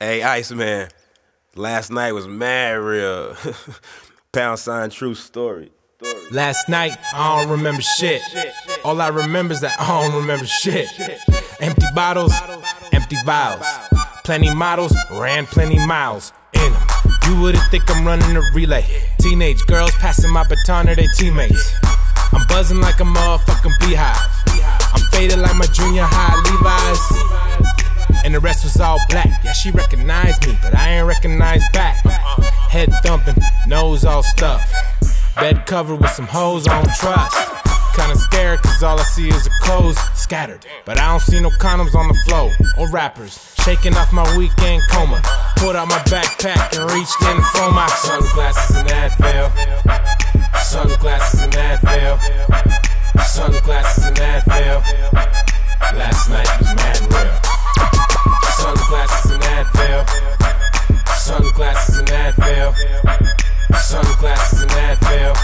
Hey, Iceman, last night was mad real. # true story. Last night, I don't remember shit. All I remember is that I don't remember shit. Empty bottles, empty vials. Plenty models, ran plenty miles in them. You wouldn't think I'm running a relay. Teenage girls passing my baton to their teammates. I'm buzzing like a motherfucking beehive. I'm faded like my junior high Levi's. And the rest was all black. Yeah, she recognized me, but I ain't recognized back. Head thumping, nose all stuffed. Bed covered with some hoes I don't trust. Kinda scared cause all I see is the clothes scattered. But I don't see no condoms on the floor or rappers. Shaking off my weekend coma. Pulled out my backpack and reached in for my sunglasses and Advil. Sunglasses and Advil. Sunglasses and Advil. Last night was mad real. Sunglasses and Advil. Sunglasses and Advil. Sunglasses and Advil.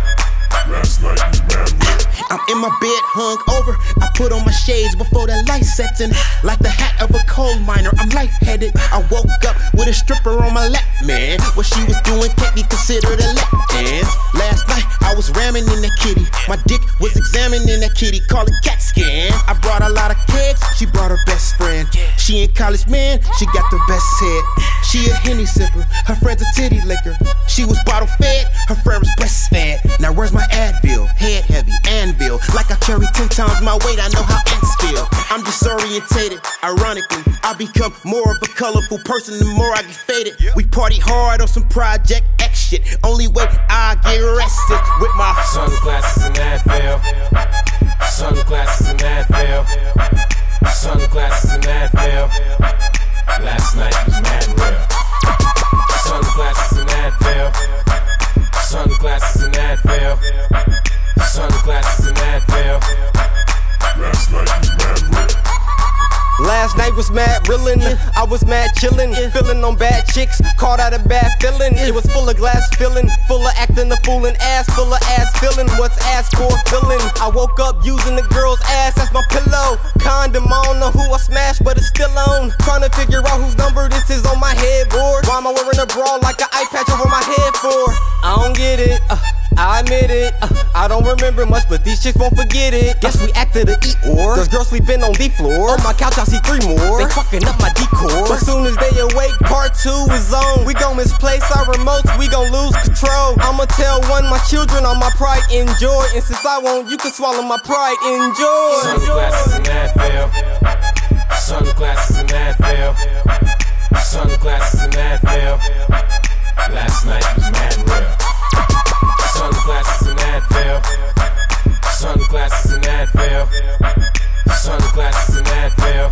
Last night was mad real. I'm in my bed, hung over. I put on my shades before the light sets in. Like the hat of a coal miner, I'm lightheaded. I woke up with a stripper on my lap, man. What she was doing can't be considered a lap dance. Last night, I was ramming in that kitty. My dick was examining that kitty, call it CAT scan. I brought a lot of cakes, she brought her best friend. She in college, man, she got the best head. She a Henny sipper, her friend's a titty licker. She was bottle fed, her friend was breastfed. Now where's my Advil? Head heavy, anvil. Like I carry 10 times my weight, I know how ants feel. I'm disorientated, ironically. I become more of a colorful person the more I get faded. We party hard on some Project X shit. Only way I get arrested with my sunglasses and Advil. Sunglasses and Advil. Sunglasses and Advil. Last night was mad real. Sunglasses and Advil. Sunglasses and Advil. Sunglasses and Advil. Last night was mad real. Last night was mad reelin', I was mad chillin', feelin' on bad chicks, caught out a bad feelin'. It was full of glass fillin', full of actin' a fool and ass, full of ass fillin'. What's ass for fillin'? I woke up using the girl's ass as my pillow. Condom, I don't know who I smashed, but it's still on. Trying to figure out whose number this is on my headboard. Why am I wearing a bra like an eye patch over my head for? I don't get it. I admit it, I don't remember much, but these chicks won't forget it. Guess we acted a Eeyore. Those girls sleeping on the floor. On my couch I see 3 more. They fucking up my decor. But soon as they awake, part 2 is on. We gon' misplace our remotes, we gon' lose control. I'ma tell one, my children on my pride, enjoy. And since I won't, you can swallow my pride, enjoy. Sunglasses and Advil. Sunglasses and Advil. Sunglasses and Advil. Last night was mad real. Sunglasses and Advil. Sunglasses and Advil. Sunglasses and Advil.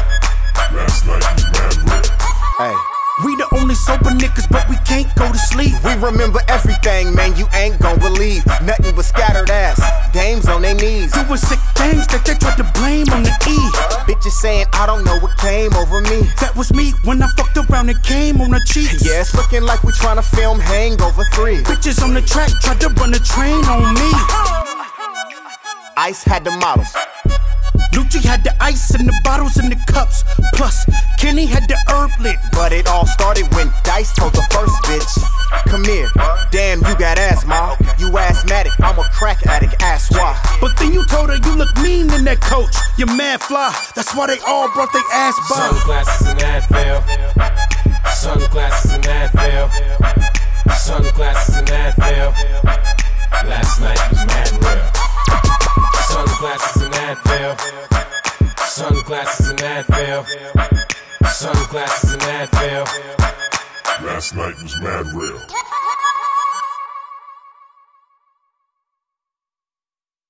Last night was mad real. Hey. We the only sober niggas, but we can't go to sleep. We remember everything, man, you ain't gon' believe. Nothing but scattered ass, dames on their knees. Doing sick things that they tried to blame on the E. Bitches saying, I don't know what came over me. That was me when I fucked around and came on the cheeks. Yeah, it's looking like we tryna film Hangover 3. Bitches on the track tried to run a train on me. Ice had the models. Lucci had the ice and the bottles and the cups. Plus, Kenny had the herb lit. But it all started when Dice told the first bitch, come here, damn you got asthma. You asthmatic, I'm a crack addict, ask why. But then you told her you look mean in that coach. You're mad fly, that's why they all brought their ass by. Sunglasses and Advil. Sunglasses and Advil. Sunglasses and Advil. Last night was mad real. Sunglasses and Advil. Sunglasses and Advil. Sunglasses and Advil. Last night was mad real.